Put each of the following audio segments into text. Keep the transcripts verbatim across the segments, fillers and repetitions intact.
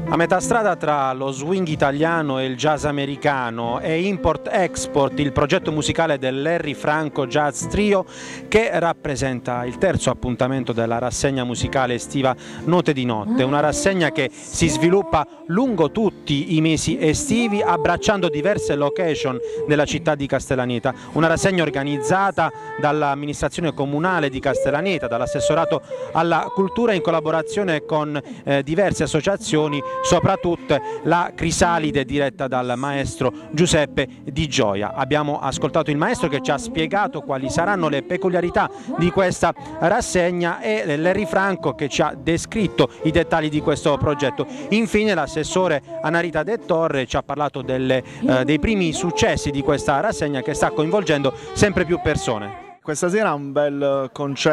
A metà strada tra lo swing italiano e il jazz americano è Import-Export, il progetto musicale del Larry Franco Jazz Trio, che rappresenta il terzo appuntamento della rassegna musicale estiva Note di Notte, una rassegna che si sviluppa lungo tutti i mesi estivi abbracciando diverse location della città di Castellaneta, una rassegna organizzata dall'amministrazione comunale di Castellaneta, dall'assessorato alla cultura in collaborazione con eh, diverse associazioni, soprattutto la Crisalide diretta dal maestro Giuseppe Di Gioia. Abbiamo ascoltato il maestro che ci ha spiegato quali saranno le peculiarità di questa rassegna e Larry Franco che ci ha descritto i dettagli di questo progetto. Infine l'assessore Anarita De Torre ci ha parlato delle, eh, dei primi successi di questa rassegna che sta coinvolgendo sempre più persone. Questa sera è un bel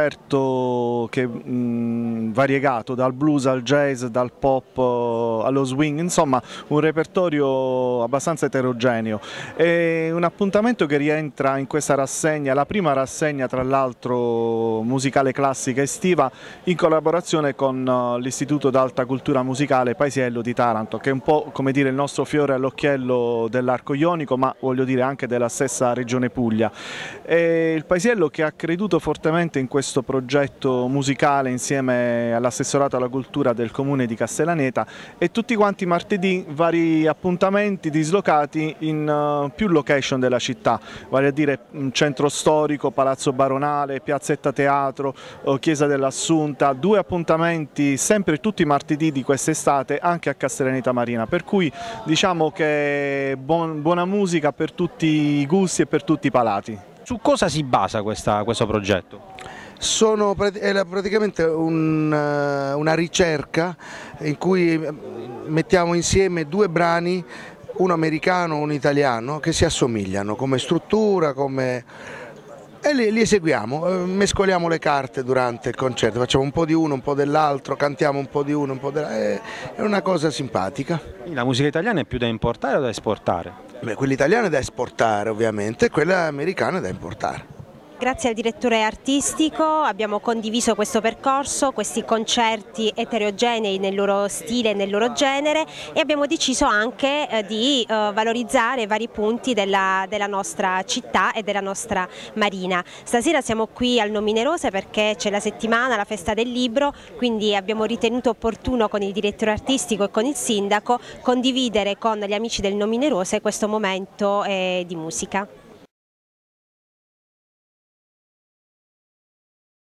concerto che, mh, variegato, dal blues al jazz, dal pop allo swing, insomma un repertorio abbastanza eterogeneo. È un appuntamento che rientra in questa rassegna, la prima rassegna tra l'altro musicale classica estiva, in collaborazione con l'Istituto d'Alta Cultura Musicale Paisiello di Taranto, che è un po' come dire il nostro fiore all'occhiello dell'arco ionico, ma voglio dire anche della stessa regione Puglia. E il Paisiello che ha creduto fortemente in questo progetto musicale insieme all'assessorato alla cultura del comune di Castellaneta, e tutti quanti martedì vari appuntamenti dislocati in uh, più location della città, vale a dire centro storico, Palazzo Baronale, Piazzetta Teatro, uh, Chiesa dell'Assunta, due appuntamenti sempre tutti i martedì di quest'estate anche a Castellaneta Marina, per cui diciamo che buon, buona musica per tutti i gusti e per tutti i palati. Su cosa si basa questa, questo progetto? Sono è praticamente un, una ricerca in cui mettiamo insieme due brani, uno americano e uno italiano, che si assomigliano come struttura, come... e li, li eseguiamo, mescoliamo le carte durante il concerto, facciamo un po' di uno, un po' dell'altro, cantiamo un po' di uno, un po' dell'altro, è una cosa simpatica. La musica italiana è più da importare o da esportare? Beh, quella italiana è da esportare ovviamente, e quella americana è da importare. Grazie al direttore artistico abbiamo condiviso questo percorso, questi concerti eterogenei nel loro stile e nel loro genere, e abbiamo deciso anche eh, di eh, valorizzare vari punti della, della nostra città e della nostra marina. Stasera siamo qui al Nominerose perché c'è la settimana, la festa del libro, quindi abbiamo ritenuto opportuno con il direttore artistico e con il sindaco condividere con gli amici del Nominerose questo momento eh, di musica.